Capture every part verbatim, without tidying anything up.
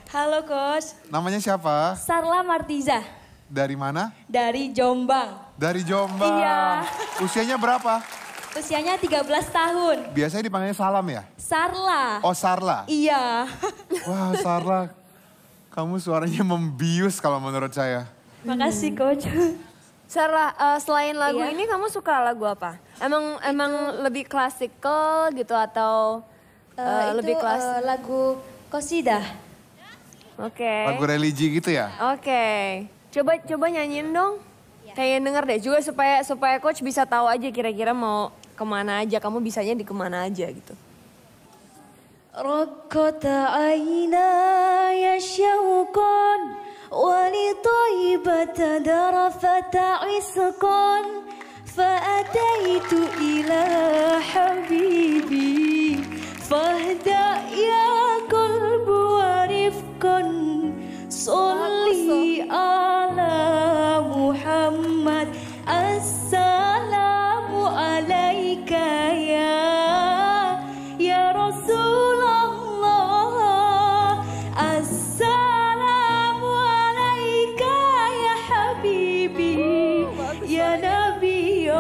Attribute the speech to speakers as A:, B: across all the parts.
A: Halo Coach.
B: Namanya siapa?
A: Sarla Martiza.
B: Dari mana?
A: Dari Jombang.
B: Dari Jombang.
A: Iya.
B: Usianya berapa?
A: Usianya tiga belas tahun.
B: Biasanya dipanggilnya Salam ya?
A: Sarla.
B: Oh Sarla?
A: Iya.
B: Wah Sarla, kamu suaranya membius kalau menurut saya.
A: Makasih Coach.
C: Sarla, uh, selain lagu
A: Iya.
C: ini kamu suka lagu apa? Emang Itu... emang lebih klasikal gitu atau uh,
A: Uh, itu
C: lebih klasik?
A: uh, lagu Qasidah.
C: Oke. Okay.
B: Lagu religi gitu ya?
C: Oke. Okay. Coba coba nyanyiin dong. Ya. Kayak denger deh juga supaya supaya coach bisa tahu aja kira-kira mau kemana aja. Kamu bisanya di kemana aja gitu.
A: رقت عيناي شوقا ولطيبة ذرفت عسقا فأتيت إلى حبيبي فاهدأ يا قلب ورفقا صلي على محمد السلام عليك يا يا رسول الله السلام عليك يا حبيبي يا نبي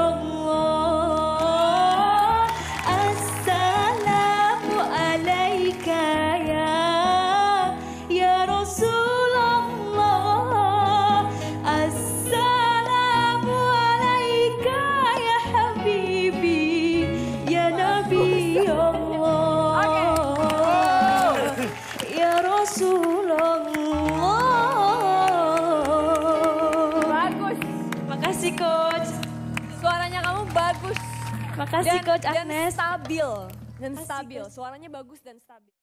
A: الله السلام عليك يا يا رسول الله السلام عليك يا حبيبي يا نبي الله يا رسول الله.
C: Bagus.
A: Makasih Coach.
C: Suaranya kamu bagus.
A: Makasih
C: Dan-
A: Coach
C: Dan
A: Agnes.
C: stabil. Dan stabil. Suaranya bagus dan stabil.